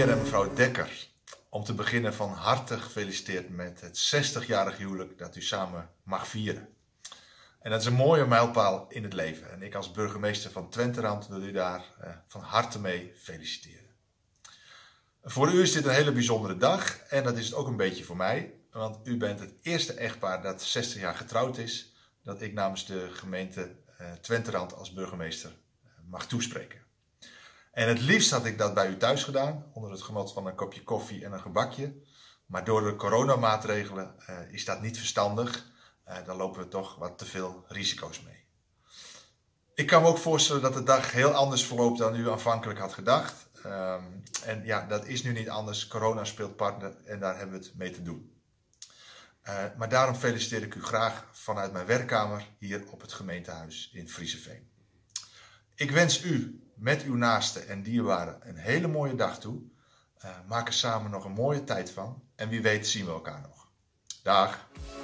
meneer en mevrouw Dekker, om te beginnen van harte gefeliciteerd met het 60-jarig huwelijk dat u samen mag vieren. En dat is een mooie mijlpaal in het leven. En ik als burgemeester van Twenterand wil u daar van harte mee feliciteren. Voor u is dit een hele bijzondere dag en dat is het ook een beetje voor mij. Want u bent het eerste echtpaar dat 60 jaar getrouwd is, dat ik namens de gemeente Twenterand als burgemeester mag toespreken. En het liefst had ik dat bij u thuis gedaan, onder het genot van een kopje koffie en een gebakje. Maar door de coronamaatregelen is dat niet verstandig. Dan lopen we toch wat te veel risico's mee. Ik kan me ook voorstellen dat de dag heel anders verloopt dan u aanvankelijk had gedacht. En ja, dat is nu niet anders. Corona speelt partner en daar hebben we het mee te doen. Maar daarom feliciteer ik u graag vanuit mijn werkkamer hier op het gemeentehuis in Frieseveen. Ik wens u met uw naasten en dierbaren een hele mooie dag toe. Maak er samen nog een mooie tijd van. En wie weet zien we elkaar nog. Dag!